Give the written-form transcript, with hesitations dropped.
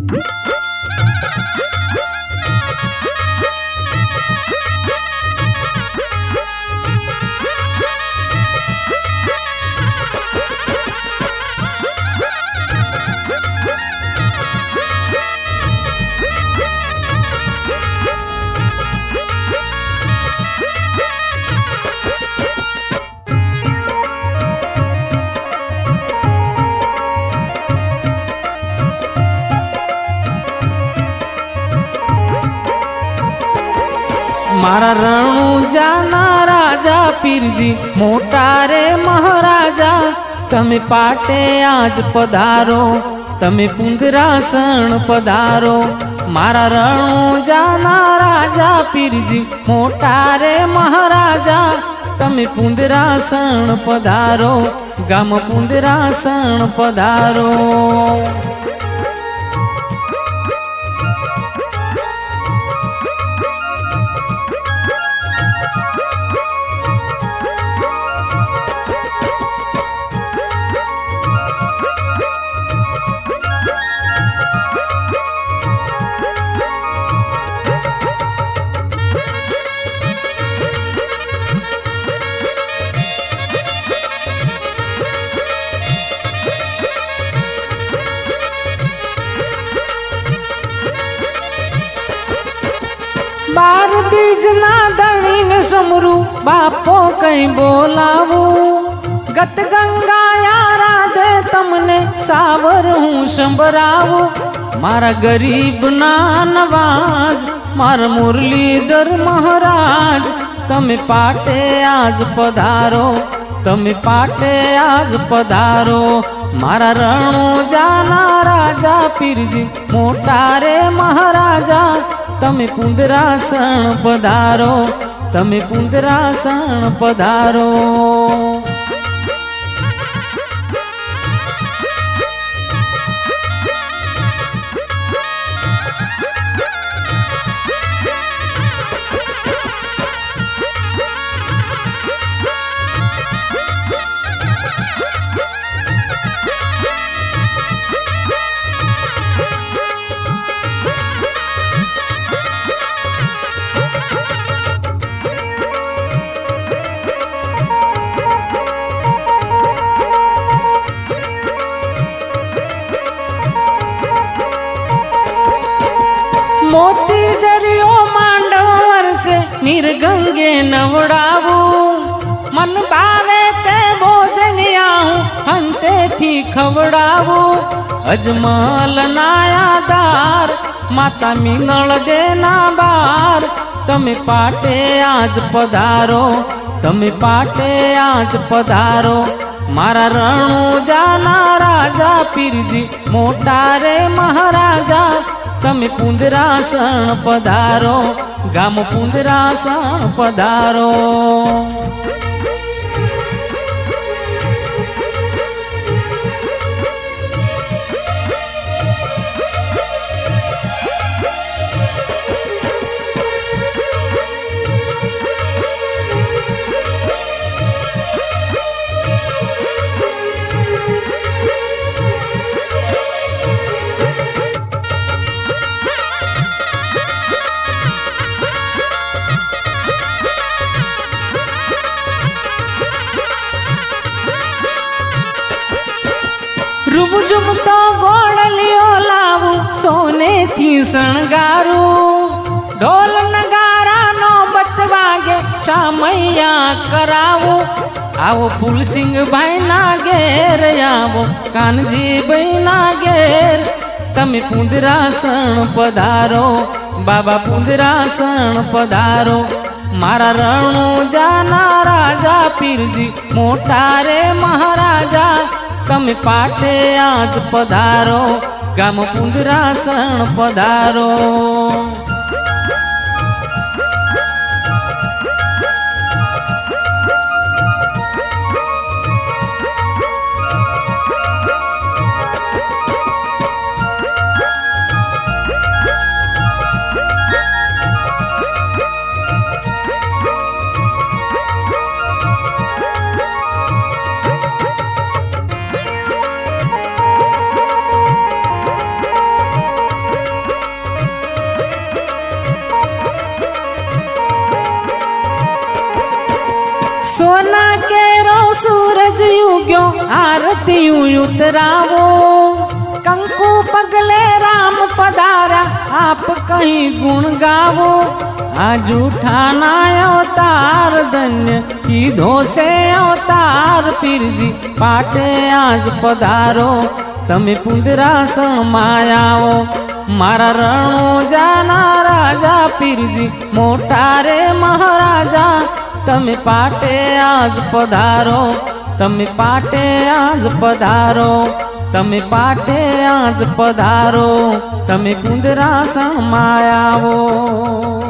मारा रणुजाना राजा पीरजी मोटा रे महाराजा, तमे पाटे आज पधारो, तमे पुंदरासन पधारो। मारा रणुजाना राजा पीरजी मोटा रे महाराजा, तमे पुंदरासन पधारो, गाम पुंदरासन पधारो। बार बीज ना दणी ने समरू बापो कहीं बोलावू, गत गंगा यारा दे तमने सावर हूँ संबरावू। मारा गरीब ना नवाज मारा मुरलीधर महाराज, तमे पाटे आज पधारो, तमे पाटे आज पधारो। मारा रणुजाना राजा पीरजी मोटा रे महाराजा, तमे पुंदरासन पधारो, तमे पुंदरासन पधारो। मोती जरियो मांडव वर्षे निर्गंगे नवड़ावू, मन भावे ते भोजनियाहू हंते थी खवड़ावू। अजमल नायादार माता मिंगल देना बार, तमे पाटे आज पधारो, तमे पाटे आज पधारो। मारा रणुजाना राजा पीरजी मोटा रे महाराजा, तमे पुंदरासन पधारो, गाम पुंदरासन पधारो। रुबजुब तो गोड़लियो लावू सोने थी शणगारू, ढोल नगारा नौबत वागे शामैया करावू। आओ फूल सिंह भाई नागेर, आवो कानजी भाई नागेर, तमे पुंदरासन पधारो, बाबा पुंदरासन पधारो। मारा रणुजाना राजा पीरजी मोटा रे महाराजा, तमे पाटे आज पधारो, गाम पुंदरासन पधारो। आरती उतरावो। कंकु पगले राम पधारा आप कहीं गुण गावो। आज उठाना अवतार धन्य कीधो से अवतार पीर जी पाटे आज पधारो तमे पुंदरा समायावो। मारा रणो जाना राजा पीर जी मोटा रे महाराजा तमे पाटे आज पधारो तमे पाटे आज पधारो तमे पाटे आज पधारो तमे पुंदरा समायावो।